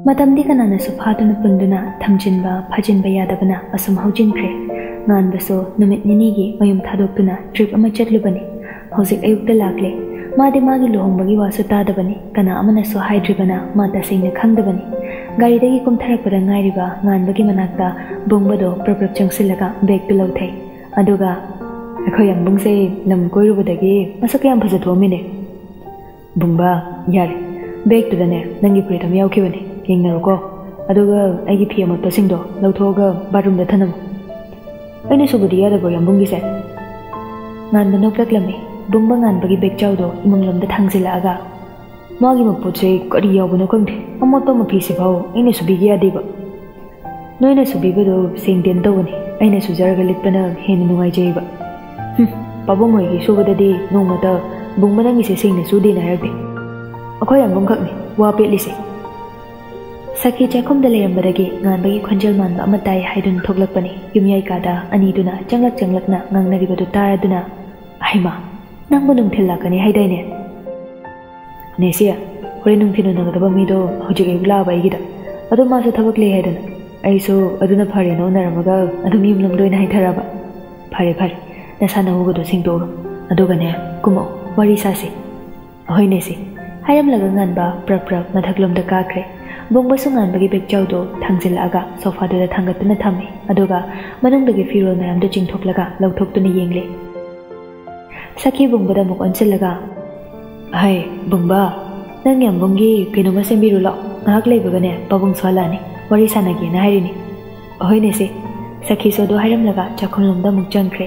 Matamdi kanana sufaduna punduna thamjinba phajinba yadabana asum haujinkre nganbaso numit ninigi mayum thadokuna trip ama chatlubani hojik ayukta lakle madi magi lohongbagi wasu tadabani kana amana so haidribana ma tasingna khangdabani gari dagi kumtharakpada ngairiba nganbagi manakta bungbado proprap changsilaga bag tu lauthai aduga akhoi yang bungse lam koirubadagi masak yam phajatwamine bungba yare bag tu dane nangi pritam yaukibani Yengnaroko, aduga aigi pia mo tosingdo, lautoga barum da thanam. Aina subudi yada go yambungi se. Ngan da noklak lami, bungba ngan bagi bek chawdo imang lam da thangzila aga. Magi mo putse kari yaw no kongde, amot pa mo pisi bhau, aina subigi yadi ba. Noina subiba do sing den do ni, aina sujaraga litpana hen nungai jai ba. Pabong hoy gi subada di nongmata bungba nangi se sing ne sudi na yarbe. Akoy yambung khak ni, wa petli se. Sakhi chakhum da lerambadagi nganbagi khonjal manba amatai haidun thoglakpani yumyai kada aniduna changlakna ngangnaribadu taraduna aima nangbu nungthillakani haidaine nesia hore nungthinu nagadaba mido hojik ayula baigida adu masu thabak le haidana aiso aduna phare no naramaga adum yumlam doina haitharaba phare nasana hugadu singdo aduga ne kumo wari sasi hoine si hayam laga nganba prap mathaklom da kakre Bungba sungan bagi beg chawdo thangzil aga sofa da thangatuna thame aduga manungdagi firol mayam da jingthoklaga lauthokuna yengle Sakhi bungba da muk onsilaga hai bungba nang yam bungi kinoma sembiru lo ngak leibagane pabung swalani wari sanagi na hairini hoine se Sakhi so do hairam laga chakhunlom da muk jangkre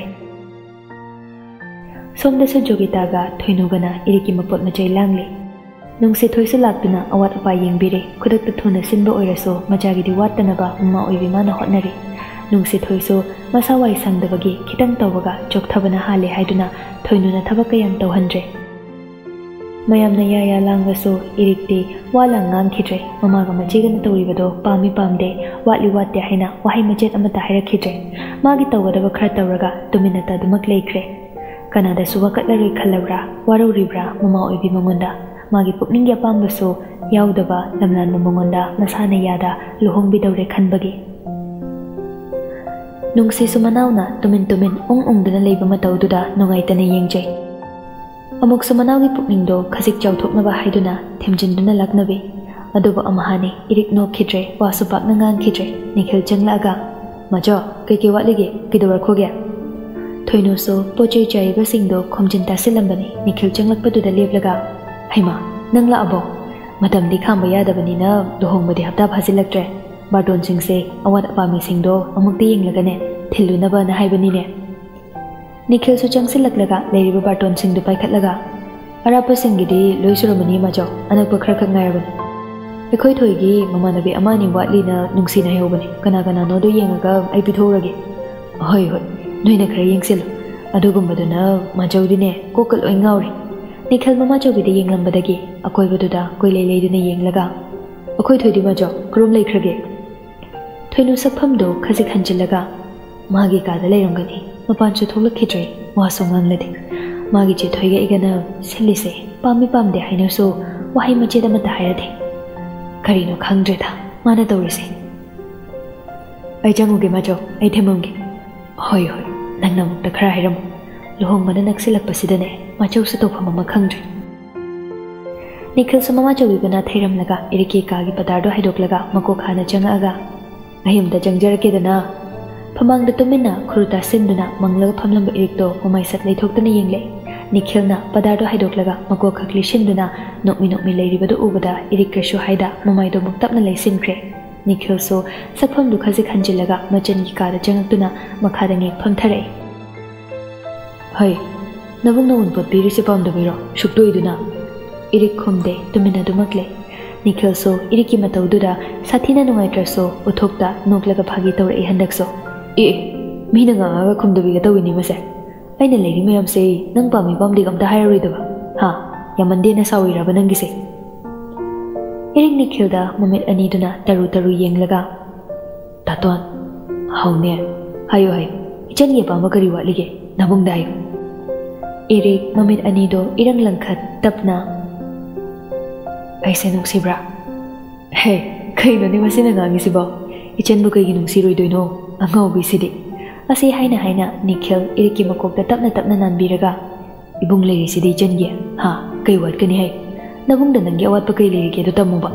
somda su jogita ga thoinugana iriki mapot machai langle Nungsi thoisu laktuna awat apa yengbire khudakta thuna sinba oiraso majagidi wattanaba umma oibi mana hotnari nungsi thoisu masawai sangdabagi khitang tawbaga chokthabana hale haiduna thoinuna thabaka yam tawhanre mayamna ya langwaso irikti wala ngam khidre mamaga majigana tawribado pami pamde watli watte haina wahai majet amata haira khidre magi tawgadaba khara tawraga tuminata dumak leikre kanada suwakatlaroi khalawra waroribra mama oibi mangonda Magi pukning ya pambaso yaudaba lamlan mamongonda nasana yada luhongbi dawre khanbagi nungsi sumanawna tumin ung-dana leiba matawduda nungaitana yengjay amuk sumanawgi pukning do khasik chawthoknaba haiduna themjinduna laknabi aduba amahani irik no khidre wasupak nangang khidre nikhil changlaga majo keke watlige kidawar khoge thoino so pochei chaiba singdo khomjin tasilambani nikhil changlakpaduda leplaga Haima, nang la abo. Madam di khamba yadabani na dohong badi hapta phazilaktre. Bardon singse awat apami singdo amukti yenglagane thillunaba na haibani ne. Nikhil su changsilaklaga leiriba bardon singdu paikhatlaga. Arapa singidi loisuramani majo anakpa khrakha ngairabani. Ekhoi thoigi mamanabi amani watli na nungsi na hayobani. Kana no do yengaga ai pithorage. Hoi noina khara yengsil. Adugumbaduna majaudine kokal oi ngauri. Nikhil mama chobida yenglambadagi akoibaduda koilei leiduna yenglaga akoi thoidi majo krom leikrage thoinu sakphamdo khajik hanjilaga magi kada leirongani mapanchu thoglakkhidre waso nganglade magi che thoiga igana silise pamde hainoso wahai majeda mata hairade karino khangdreda mana tawrise ai janguge majo ai themamge hoi nangna mukta khara hairam lohong mana naksilakpasidane Macau setu pama makhangre. Nikhil sama macau ibana thairam laga iriki kagi padardo haidok laga mako khana changa aga. Ahim da jangjar ke dana. Pamang da tumina khuruta sinduna manglaga phamlamba irikto umai sat leithokdana yengle. Nikhil na padardo haidok laga mako khakli sinduna nokmi leiribadu ubada irikreshu haida mamai do muktapna leisinkhre. Nikhil so sakpham du khaji khanjilaga machan ki kara jangaktuna makhada ngek phamthare. Hai Nabung nawun pot piri si pam dabiro shukdo iduna irik khomde tumina dumakle Nikhil so iriki matawduda sathina nungai traso uthokta noklaga phagi tawra handakso mina nga khomdabiga tawini mase aina leiri mayam se nang pami pamdi gamta hairudaba ha yamande na sawiraba nangise irik Nikhil da mamit ani duna taru yenglaga taton haune hayo ichani pama kari walige nabung dayo Irik mamit anido irang langkhat tapna. Ay senung sibra. Hey, kayno ni masina ngangi sibo ichen bu kaygi nung siroi doino angau bi sidi asi haina Nikhil iriki makok da tapna nanbiraga ibung leri sidi jenge ha kai wat kani hai nabung da nang yawat pa kai leri ke do tamuba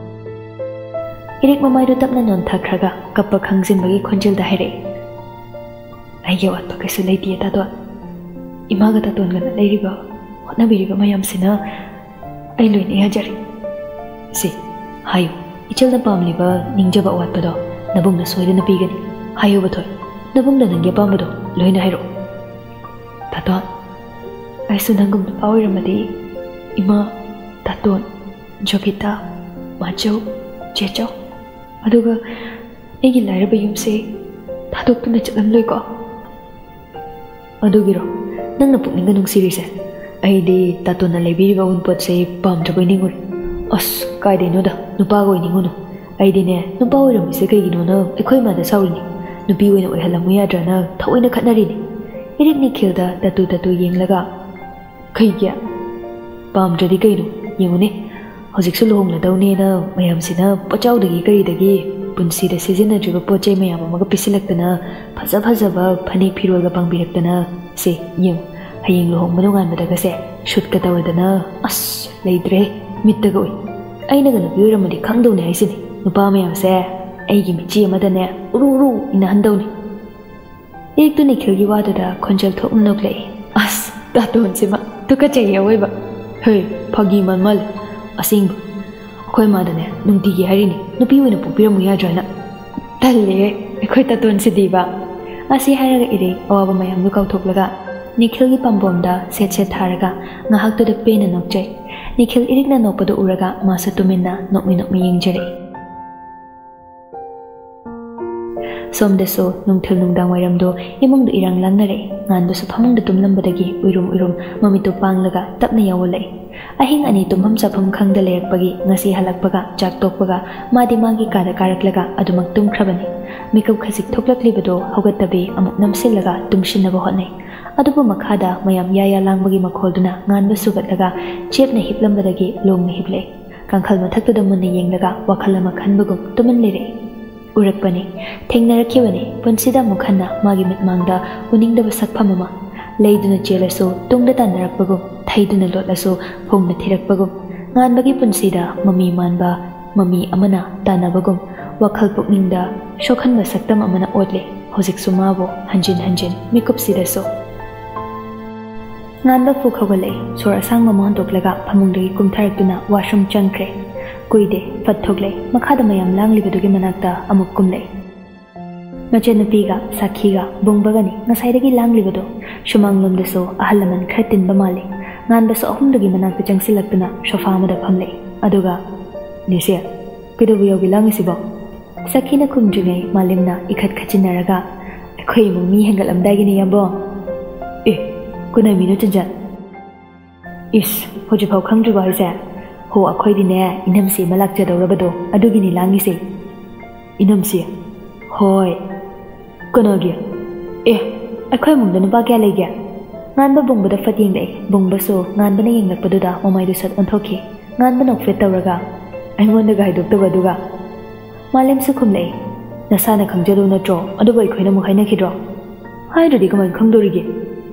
irik mamai do tapna non thakraga kappa khangjin bagi khonjil da haire ai yawat pa kai su leiti ta do imaga ta ton gan leiriba hona biriba mayam sina ai loini hajari si hayo ichel na pamliba ningjaba wat pa do nabung na soide na pigani hayo bathoi nabung da nang yapam do loina hairo taton ai su nangum da power madi ima taton jokita macho checho aduga egi lairaba yumse tatok tuna chalam loi ko adugiro nang na pukninga nung series ai de taton na lebiriba un pot se pam trabai ningur as kai de no da nupa goi ningono ai de ne nupa oiram se kai gino na ekhoi ma da saurini nupi oina oi halamu ya dra na thaoina khatnari ni irik Nikhil da tatu yenglaga kai gya pam jadi kai no yengune hojik su lohong la daune na mayam sina pachau dagi kai dagi punsi da season na jiba pochai mayam amaga pisilakna phaja ba phani phirol ga pangbirakna se yeng hayeng lohong manungan madaga se shoot ka tawadana as leidre mitta goi aina ga nupi oiramadi khangdone haisini nupa mayam se aigi michi amadane uru ina handawni irik tu Nikhil gi wada da khonjal thok nok lei as ta ton sima tuka chai yawai ba hey phagi man mal asing khoi ma da ne nungti gi hari ni nupi wina pupiram ya jana talle khoi ta ton si diba asi haraga ire awa mayam nu kau thok laga Nikhil gi pambom da set tharaga ngahak tu da pena nok chai Nikhil irik na nokpa do uraga masa tuminna nokmi yengjare somdeso nungthil nungdang wairam do imong do irang langnare ngan do saphamung da tumlambadagi uirum mamito panglaga tapna yawolai ahing ani tumham chafam khangda lerakpagi ngasi halakpaga chak tokpaga madi magi kada karaklaga adumak tumkhrabani mikap khasik thoklaklibado hogatabi amuk namsilaga tumshinaba hotnai adubu makhada mayam yaya langbagi makholduna nganba sugatlaga chepna hiplambadagi longna hiplei kankhal mathakda munna yenglaga wakhalama khanbagum tuman lere urakpani thengnarakibani punsida mukhanna magi mitmangda uningdaba sakphamama leiduna chelaso tungda tanarakpagum thaiduna lotlaso phongna thirakpagum nganbagi punsida mami manba mami amana tanabagum wakhal pukningda shokhanba saktam amana otle hojik sumabo hanjin mikupsidaso nganba phukhagalai sor asang mamon toklaga phamungdagi kumtharaktuna washroom changkre kuide pathoklei makhada mayam langlibadugi manakta amuk kumlei machenupiga sakhiga bongbagani ngasaidagi langlibado shumanglomdeso ahalaman khar tinba male nganbaso ahumdagi manakta changsilaktuna sofa amada phamlei aduga nise kidobu yogi langisibo sakhina khumdringai malimna ikhat khachinaraga akhoi mumi hengalamdagini yabo kunai mino chanjan is hojipau khangdriba haise ho akhoi dine inamsi malak chadawrabado adugini langise inamsi hoi konogi akhoi mungda nupa kya legya nganba bongbada fating dai bongbaso nganbana yenglakpaduda mamai du sat onthoki nganba nokfet tawraga aingonda gai doktabaduga malem su khumlei nasana khangjado natro adubai khoina mu haina khidro haidudi kaman khangdorige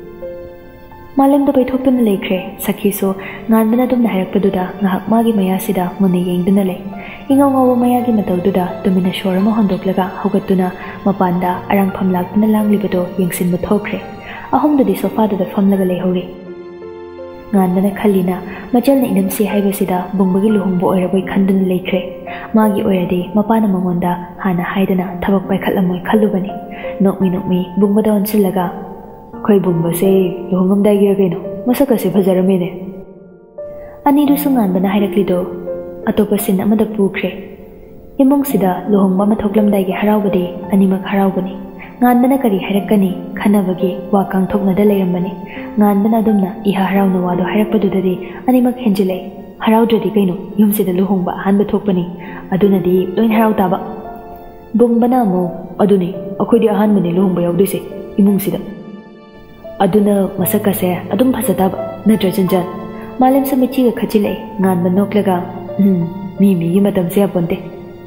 malem da baithoktuna lekhre sakhiso nganbana dum na harakpaduda ngahak magi mayasida muni yengduna le ingaw mayagi matawduda tumina shorama hondoklaga hogatuna mapanda arang phamlaktuna langlibado yengsinba thokre ahomdudi sofa da famlaga lehori nganbana khallina majalna inamsi haibasida bungbagi luhungbo oiraboi khanduna lekhre magi oiradi mapana mangonda hana haidana thabak paikhatlamoi khallubani nokmi bungbada onsilaga khoi bungbase luhungam daigi rageno masakase bhajaramene ani du sunganbana hairaklido atopa sin amada pukre imong sida luhongba mathoklam daigi haraubadi animak haraubani nganbana kari hairakani khanabagi wakang thoknada leirambani nganbana dumna iha harauna wado hairakpadudadi animak henjilei haraudradi kaino yumsida luhongba hanba thokpani adunadi loin harau taba bungbana mo aduni akhodi ahanbani luhongba yaudise imungsida aduna masakase adum phasataba natra janjan malem samichi ga khachilei nganba noklaga mi gi matam se aponte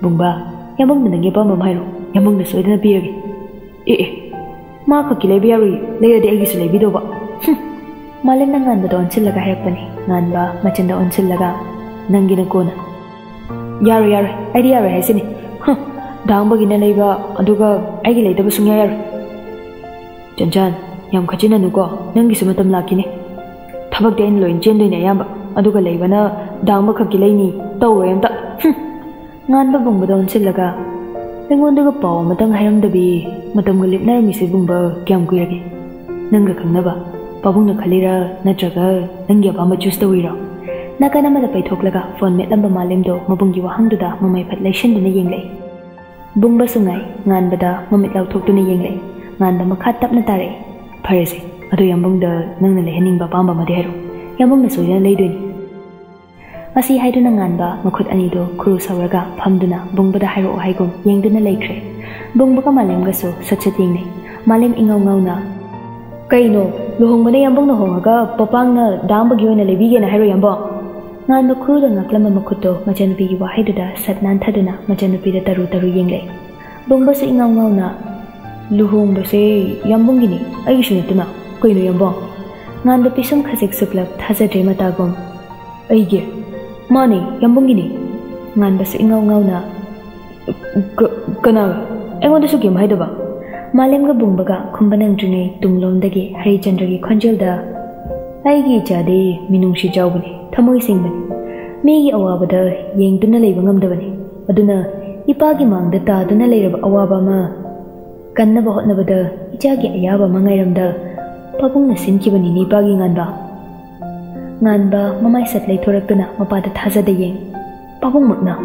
Bungba, yamong na nangyay pa mamahiro, yamong na soy na napiragi. Mga kakilay biyari, layadi ay gisulay bido ba? Malim na ngan ba doon sila kahirap pa ni, ngan ba machan doon sila ka, nang ginagkuna. Yari, ay di yari hay sini. Daang ba ginalay ba, aduga ay gilay da ba sung yari? Chan, yam kachina nuko, nang gisumatam laki ni. Tabag di ay nloin chen doy na yamba, aduga lay ba na daang ba kakilay ni, tawro yam ta. Ngan ba bung ba doon sila ka? Lengon daga pa, matang hayang dabi, matang galip na ramisi bung ba kiyam kuyagi. Nang gakang na ba, pabung na kalira, na traga, nang gyaba ma-choose da wira. Naka na malapay thoklaga, phone met lamba malim do, mabung giwahang do da, mamay patlay shen do na yenglay. Bung ba sungay, ngan ba da, mamit law thok do na yenglay, ngan ba makhatap na tare. Parese, ado yambung da, nang nalahaning ba pamba madihero, yambung na soya na lay do ni. Masi hai do na ngan ba, makut ani do, kuru sawraga, pam do na, bung ba da hairo o haigum, yeng do na lay kre. Bung ba ka malim ga so, sachat yenglay, malim ingaw na. Kaino, luhong ba na yambung na hongaga, papang na, daang ba giwa na labigay na hairo yambung. Ngan ba kuru da ngaklama makuto, majanupi giwa hai do da, sat nan thado na, majanupi da taru yenglay. Bung ba sa ingaw na, luhong ba say, yambung gini, ay gisunod na, kaino yambung. Ngan ba pisum khasik suklap, thaza dre matagum. Ay gir. Mani, yambung gini. Ngan ba sa ingaw na, kanaga, engon da sukim hai da ba? Malim ga bung baga, kumbanang dune, tunglom dagi, Hari Chandra gi khonjel da. Ay gi jade, minung si jaw bani, thamoy sing bani. Megi awaba da, yeng duna layba ngam da bani. Aduna, ipa gi mang da ta duna layraba awaba ma. Kan na ba hot na ba da, ija gi ayaba mangayram da. Pabung na sin ki bani ni ipa gi ngan ba. Ngan ba, mamay sat lay thorak duna, mapada thaza da yeng. Pabung mak na.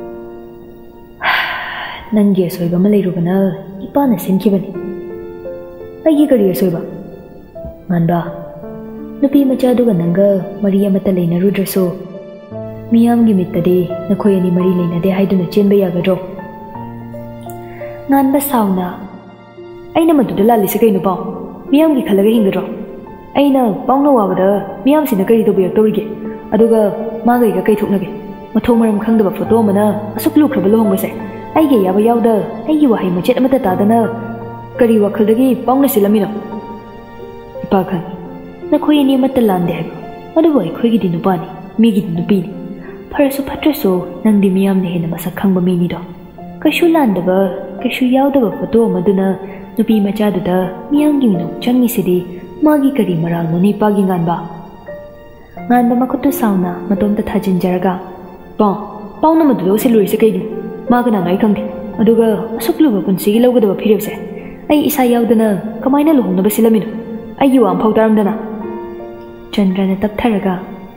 Nanggi soy ba malay ruba na, ipa na sin ki bani. Ay gi kariya soy ba? Ngan ba, nupi machado ga nanga, Maria matalay na rudraso. Miyam gi mitade, nakoy ani mari lay na de hay duna chen ba yagadro. Ngan ba saw na, ay naman dudalali sa kayo no pao, miyam gi khalaga hingadro. Ay na, pao na wabada, miyam sinakari to bayak torige, aduga, magay ka kay thuknage. Matong maram khang daba photo mana, asuk luk raba lohong base. Ay gi yaba yawda, ay gi wahay machet amata tada na, kari wakaldagi pao na sila mino. Ipa khan, nakoy ani matalande hai ba, aduga ay koy gidi nupani, mi gidi nupini. Parasu patraso, nang di miyam na hina masakhang ba mini do. Kashu landa ba, kashu yawda ba photo maduna, nupi machado da, miyam gi minong changi sidi, magi kari maral no ni pagi ngan ba. Ngan ba makuto sauna, matom ta thajin jaraga. Pao na madulo si Luis sa kayo. Maga na ngay kangdi. Aduga, asuklo ba punsigi law gada ba pirip se. Ay isa yawda na, kamay na luhong na ba sila mino. Ay yuwa ang pagdaram da na. Chandra na taptaraga.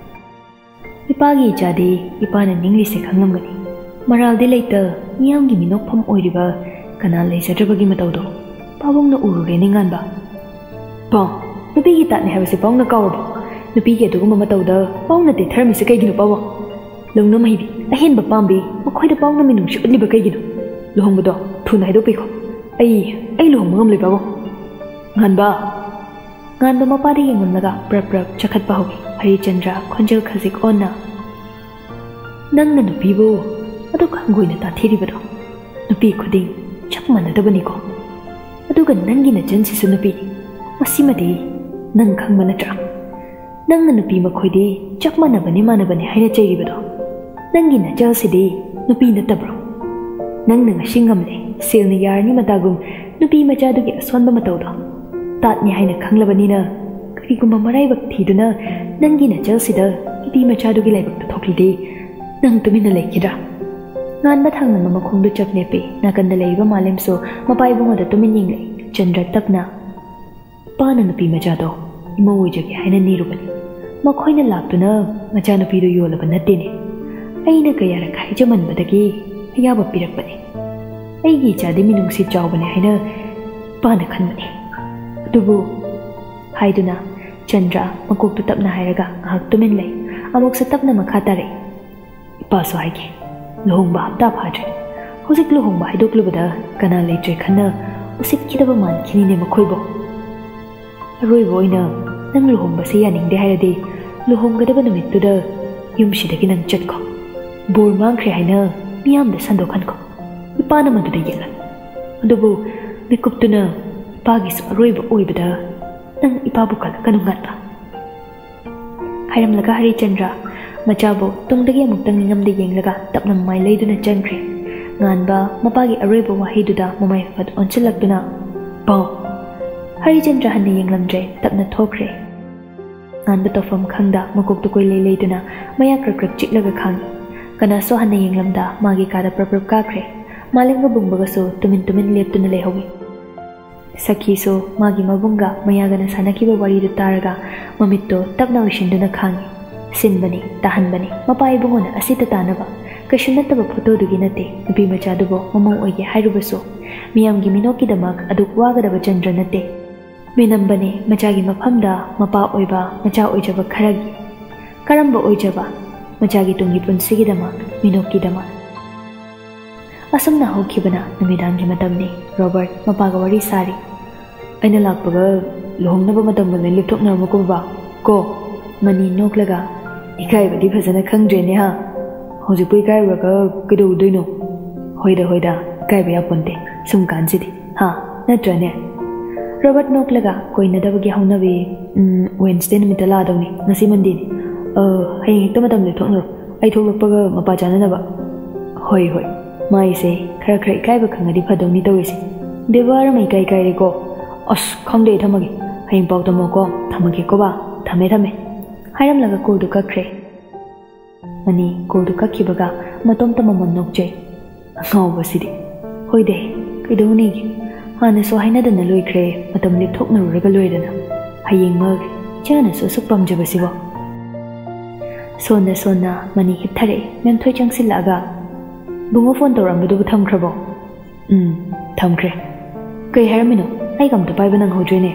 Ipagi jadi, ipa na ningli se kangam gani. Maral di layta, miyam gi minok pam oiriba, kanal lay sa drabagi mataw do. Pabong na uro rin ngan ba. Nupi gi tat ni hawa si paong na kawar ba. Nupi gi adugo mamataw da, paong na te tharmi sa kay gino pawa. Long na mahibi, ahin ba pambi, makoy da paong na minung siya udli ba kay gino. Luhong ba do, tunay do piko. Ay luhong mga mli pawa. Ngan ba? Ngan ba mapari yangon naga, brap chakat pa hoki. Hari Chandra, khonjel khazik on na. Nang na nupi bo, ado kanggoy na tathiri ba do. Nupi kuding, chak manada ba ni ko. Ado ka nangi na dyan si sa nupi. Masimadi, nang kang manatra. Nang na nupi makoy di, chak manaba ni hay na chay ba do. Nangi na jal si di, nupi na tabro. Nang na nga singam le, sil ni yar ni matagum, nupi machado ki aswan ba mataw do. Tat ni hay na kang laban ni na, kari kumamaray bakti do na, nangi na jal si da, nupi machado ki lay bakta thokli di, nang tumin na lay kira. Ngan ba thang na mamakong do chak nepe, na kanda lay ba malim so, mapay bungo da tumin ying lay, Chandra tap na. Paano nupi machado, imaway jagi hay na nirubani. Makoy na lapto na, machano pido yola ba natin eh. Ay na kaya rakay jaman ba dagi, hayaba pirak ba ni. Ay gichadi minung si jaw ba ni hay na, paano kan ba ni. Atubo, hay do na, Chandra, magkugtutap na hay raga, ahag tuminlay, amok sa tap na makatari. Ipaso hay ki, luhong ba haptap hadri. Husik luhong ba hay duklo ba da, kana lay dre kana, usip kita ba man kinini makoy bo. Aroy boy na, nang luhong ba siya ning dehay na di, luhong gada ba namit to da, yung siya dagi nang chat ko. Bor mang kri hay na, miyamda sandokhanko ipana maduda yela adubu mikuptuna ipagi su aroiba oibada nang ipabu kala kanu ngata hairamlaga Harichandra machabu tungdagi amuktang ningamda yenglaga tapna mai leiduna changkre nganba mapagi aroiba wahiduda mamai fat onchilakduna baw Harichandra hanna yenglamdre tapna thokre nganba tofam khangda makok tukoi leiduna maya krak chiklaga khang kana so hanna yenglamda magi kada prap kakre malinga bungbaga so tumin leptuna lehawi Sakhi so magi mabunga mayagana sanakiba wari du taraga mamitto tapna ushinduna khangi sinbani tahanbani mapai bungona asita tanaba kashunattaba photo dugi nate nupi macha dubo mamau oige hairubaso miyamgi minoki damak aduk wagadaba chandra nate minambane machagi maphamda mapa oiba macha oijaba kharagi karamba oijaba machagi tungi punsigi damak minoki damak asumna hokibana numidangi matamni Robert mapaga wari sari aina lakpaga lohongnaba matam bale lipthoknarmuko ba ko mani noklaga ikaibadi phajana khangdrene ha hojikpu ikaibaga kidoudoino hoida kaiba yaponte sum kansidi ha natrane Robert noklaga koinadabagi haunabe Wednesday numita ladawni ngasi Monday ni hayeng hekta matam lipthoknaro ai thoklakpaga mapa jananaba hoi maise khara ikaiba khangadi phadongni tawisi debara mai kai reko as khangde thamagi hayeng pau tamo ko thamagi ko ba thame hairam laga ko du kakre mani ko du kakhibaga matom tamamon nokje ngau basidi hoide kidoni hana so haina dana loikre matam lip thokna raga loidana hayeng mag chana so sukpam jabasibo sonna mani hithare mem thoi changsilaga bungo phone tawrambudu thamkrabo thamkre kai haramino ai gamta paiba nang hodrene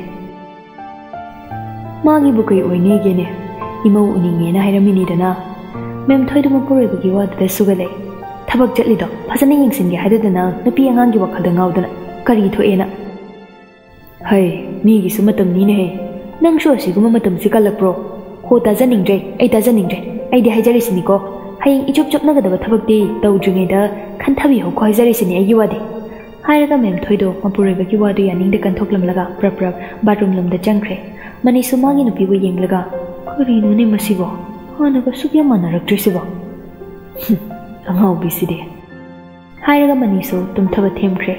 magi bukai oine gene imau uninge na hairamini dana mem thoidu mapuroi bagi wada sugale thabak jatlido phasana yingsinge haidadana nupi angangi wakhalda ngaudana kari thoena hai migi su matam ni ne nang sho siguma matam sikalakpro ko tajaningre ai de haijarisini ko hayeng ichop nagadaba thabakti tawdringeda khanthabi ho khaijarisini ai wadi hairaga mem thoido mapuroi wadu yaningde kanthoklamlaga prap bathroom lamda changkre mani sumagi nupi bu yenglaga karino ne masibo hanaga sukya manaraktrisibo angau biside hairaga mani so tumthaba themkre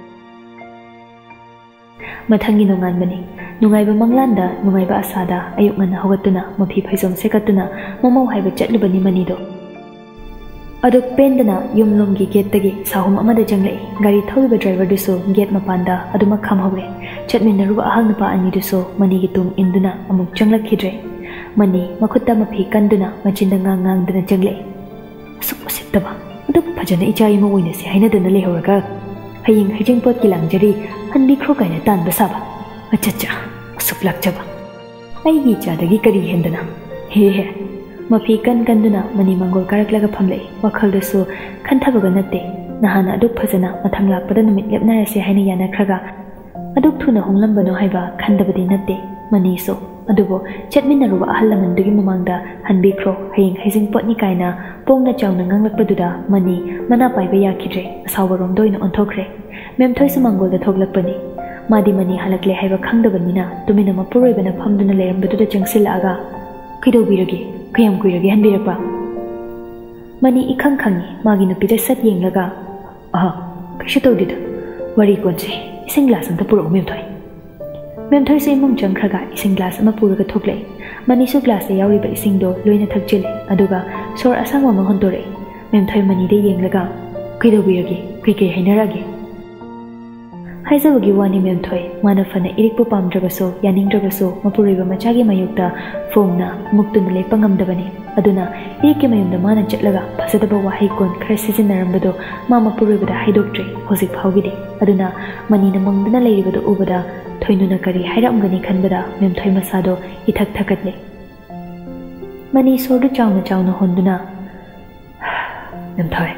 mathangi nonganbani nungaiba manglanda nungaiba asada ayuk ngana hogatuna mafi phaizom sekatuna momau haiba chatlubani manido aduk pendana yumlomgi gate tagi sahum amada janglai gari thauba driver duso gate mapanda aduma khamhawre chatminaruba ahang napa ani duso mani gi tung induna amuk janglak khidre mani makhutta mafi kanduna machinda ngang dana janglai asuk asittaba aduk phajana ichai ma oina se haina dana lehoraga haying hijing pot ki langjari hanbi khro kaina tan basaba achacha asuk lakjaba ai gi chadagi kari hendana he mafi kanduna mani mangol karaklaga phamlei wakhaldasu khanthabaga natte nahana aduk phajana mathang lakpada numit lepnarase haina yanakhraga aduk thuna honglambano haiba khandabadi natte mani so adubo chatminaruba ahallamandugi mamangda hanbikro hayeng haijing potni kaina pongna chawna nganglakpaduda mani mana paiba yakhidre asawarom doina onthokre memthoi su mangolda thoklakpani madi mani halakle haiba khangdabanina tumina mapuroibana phamduna lerambadu changsilaga kidobirage kayam kuirage hanbirakpa mani ikhangkhangi magi nupida sat yenglaga kaishu tawdida wari konse ising glass anta puro memthoi se mum changkhraga ising glass ama puraga thoklei mani su glass e yauriba ising do loina thakchile aduga sor asangwa ma hontore memthoi mani de yenglaga kidobirage kai hainarage haizabagi wani memthoi mana fana irikpu pamdrabaso yaningdrabaso mapureiba machagi mayukta phongna muktuna lepangamdabani aduna irike mayumda mana chatlaga phasadaba wahai kon khara sizinarambado ma mapureibada haidoktre hojik phawgide aduna manina mangdana leiribado ubada thoinuna kari hairamgani khanbada memthoi masado ithak thakatle mani sordu chawna honduna memthoi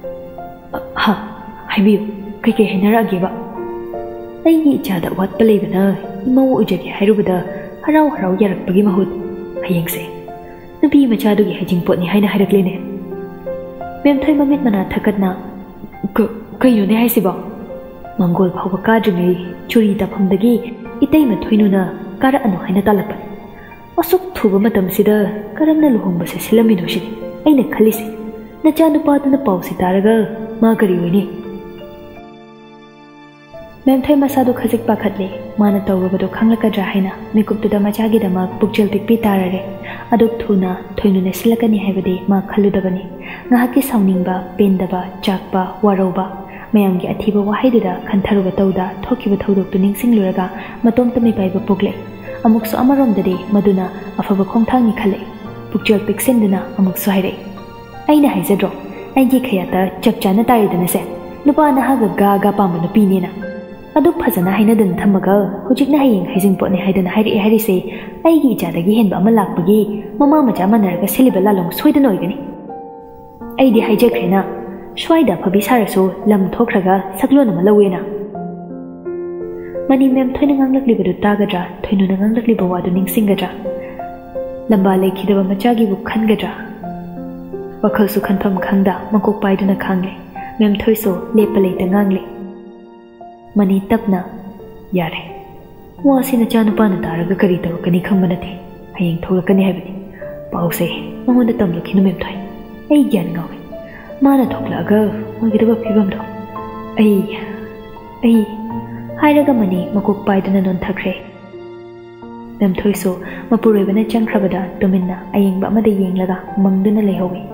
haibiu kai hainarage ba aigi ichada watpa leibana imau ujagi hairubada harau yarakpagi mahut hayengse nupi machadugi hajing potni haina haraklene ꯃꯦꯝꯊꯣꯏ ꯃꯃꯤꯠ ꯃꯅꯥ ꯊꯛꯀꯠꯅ ꯀꯩꯅꯣꯅꯦ ꯍꯥꯏꯁꯤꯕꯣ ꯃꯪꯒꯣꯜ ꯐꯥꯎꯕ ꯀꯥꯗ꯭ꯔꯤꯉꯩ ꯆꯨꯔꯤ ꯇꯥꯐꯝꯗꯒꯤ ꯏꯇꯩꯃ ꯊꯣꯏꯅꯨꯅ ꯀꯥꯔꯛꯑꯅꯨ ꯍꯥꯏꯅ ꯇꯥꯜꯂꯛꯄꯅꯤ ꯑꯁꯨꯛ ꯊꯨꯕ ꯃꯇꯝꯁꯤꯗ ꯀꯔꯝꯅ ꯂꯨꯍꯣꯡꯕꯁꯦ ꯁꯤꯜꯂꯝꯃꯤꯅꯣ ꯁꯤꯅꯤ ꯑꯩꯅ ꯈꯜꯂꯤꯁꯦ ꯅꯆꯥꯅꯨꯄꯥꯗꯨꯅ ꯄꯥꯎꯁꯤ ꯇꯥꯔꯒ ꯃꯥ ꯀꯔꯤ ꯑꯣꯏꯅꯤ ꯃꯦꯝꯊꯣꯏ ꯃꯁꯥꯗꯨ ꯈꯖꯤꯛ ꯄꯥꯈꯠꯂꯦ ꯃꯥꯅ ꯇꯧꯔꯨꯕꯗꯣ ꯈꯪꯂꯛꯀꯗ꯭ꯔꯥ ꯍꯥꯏꯅ ꯃꯤꯀꯨꯞꯇꯨꯗ ꯃꯆꯥꯒꯤꯗꯃꯛ ꯄꯨꯛꯆꯦꯜ ꯄꯤꯛꯄꯤ ꯇꯥꯔꯔꯦ ꯑꯗꯨꯛ ꯊꯨꯅ ꯊꯣꯏꯅꯨꯅ ꯁꯤꯜꯂꯛꯀꯅꯤ ꯍꯥꯏꯕꯗꯤ ꯃꯥ ꯈꯜꯂꯨꯗꯕꯅꯤ ꯉꯥꯏꯍꯥꯛꯀꯤ ꯁꯥꯎꯅꯤꯡꯕ ꯄꯦꯟꯗꯕ ꯆꯥꯛꯄ ꯋꯥꯔꯧꯕ ꯃꯌꯥꯝꯒꯤ ꯑꯊꯤꯕ ꯋꯥꯍꯩꯗꯨꯗ ꯈꯟꯊꯔꯨꯕ ꯇꯧꯗ ꯊꯣꯛꯈꯤꯕ ꯊꯧꯗꯣꯛꯇꯨ ꯅꯤꯡꯁꯤꯡꯂꯨꯔꯒ ꯃꯇꯣꯝꯇ ꯃꯤꯄꯥꯏꯕ ꯄꯣꯛꯂꯛꯏ ꯑꯃꯨꯛꯁꯨ ꯑꯃꯔꯣꯝꯗꯗꯤ ꯃꯗꯨꯅ ꯑꯐꯕ ꯈꯣꯡꯊꯥꯡꯅꯤ ꯈꯜꯂꯛꯏ ꯄꯨꯛꯆꯦꯜ ꯄꯤꯛꯁꯤꯟꯗꯨꯅ ꯑꯃꯨꯛꯁꯨ ꯍꯥꯏꯔꯛꯏ ꯑꯩꯅ ꯍꯥꯏꯖꯗ꯭ꯔꯣ ꯑꯩꯒꯤ ꯈꯌꯥꯠꯇ ꯆꯞ ꯆꯥꯅ ꯇꯥꯔꯦꯗꯅꯁꯦ ꯅꯨꯄꯥ ꯅꯍꯥꯒ ꯒꯥ ꯄꯥꯝꯕ ꯅꯨꯄꯤꯅꯦꯅ ꯑꯗꯨꯛ ꯐꯖꯅ ꯍꯥꯏꯅꯗꯅ ꯊꯝꯃꯒ ꯍꯧꯖꯤꯛꯅ ꯍꯌꯦꯡ ꯍꯩꯖꯤꯡꯄꯣꯠꯅꯦ ꯍꯥꯏꯗꯅ ꯍꯥꯏꯔꯛꯑꯦ ꯍꯥꯏꯔꯤꯁꯦ ꯑꯩꯒꯤ ꯏꯆꯥꯗꯒꯤ ꯍꯦꯟꯕ ꯑꯃ ꯂꯥꯛꯄꯒꯤ ꯃꯃꯥ ꯃꯆꯥ ꯃꯥꯟꯅꯔꯒ ꯁꯤꯜꯂꯤꯕ ꯂꯥꯂꯣꯡ ꯁꯣꯏꯗꯅ ꯑꯣꯏꯒꯅꯤ ꯑꯩꯗꯤ ꯍꯥꯏꯖꯈ꯭ꯔꯦꯅ ꯁ꯭ꯋꯥꯏꯗ ꯑꯐꯕꯤ ꯁꯥꯔꯁꯨ ꯂꯝ ꯊꯣꯛꯈ꯭ꯔꯒ ꯁꯛꯂꯣꯟ ꯑꯃ ꯂꯧꯋꯦꯅ ꯃꯅꯤ ꯃꯦꯝꯊꯣꯏꯅ ꯉꯥꯡꯂꯛꯂꯤꯕꯗꯨ ꯇꯥꯒꯗ꯭ꯔꯥ ꯊꯣꯏꯅꯨꯅ ꯉꯥꯡꯂꯛꯂꯤꯕ ꯋꯥꯗꯨ ꯅꯤꯡꯁꯤꯡꯒꯗ꯭ꯔꯥ ꯂꯝꯕꯥ ꯂꯩꯈꯤꯗꯕ ꯃꯆꯥꯒꯤꯕꯨ ꯈꯟꯒꯗ꯭ꯔꯥ ꯋꯥꯈꯜꯁꯨ ꯈꯟꯐꯝ ꯈꯪꯗ ꯃꯀꯣꯛ ꯄꯥꯏꯗꯨꯅ ꯈꯥꯡꯂꯦ ꯃꯦꯝꯊꯣꯏꯁꯨ ꯂꯦꯞꯄ ꯂꯩꯇ ꯉꯥꯡꯂꯦ ꯃꯅꯤ ꯇꯞꯅ ꯌꯥꯔꯦ ꯋꯥꯁꯤ ꯅꯆꯥꯅꯨꯄꯥꯅ ꯇꯥꯔꯒ ꯀꯔꯤ ꯇꯧꯔꯛꯀꯅꯤ ꯈꯪꯕ ꯅꯠꯇꯦ ꯍꯌꯦꯡ ꯊꯣꯛꯂꯛꯀꯅꯤ ꯍꯥꯏꯕꯅꯤ ꯄꯥꯎꯁꯦ ꯃꯉꯣꯟꯗ ꯇꯝꯂꯛꯈꯤꯅꯨ ꯃꯦꯝꯊꯣꯏ ꯑꯩ ꯒ꯭ꯌꯥꯟ ꯉꯥꯎꯏ ꯃꯥꯅ ꯊꯣꯛꯂꯛꯑꯒ ꯑꯣꯏꯒꯗꯕ ꯐꯤꯕꯝꯗꯣ ꯑꯩ ꯍꯥꯏꯔꯒ ꯃꯅꯤ ꯃꯀꯣꯛ ꯄꯥꯏꯗꯨꯅ ꯅꯣꯟꯊꯈ꯭ꯔꯦ ꯃꯦꯝꯊꯣꯏꯁꯨ ꯃꯄꯨꯔꯣꯏꯕꯅ ꯆꯪꯈ꯭ꯔꯕꯗ ꯇꯨꯃꯤꯟꯅ ꯑꯌꯦꯡꯕ ꯑꯃꯗ ꯌꯦꯡꯂꯒ ꯃꯪꯗꯨꯅ ꯂꯩꯍꯧꯏ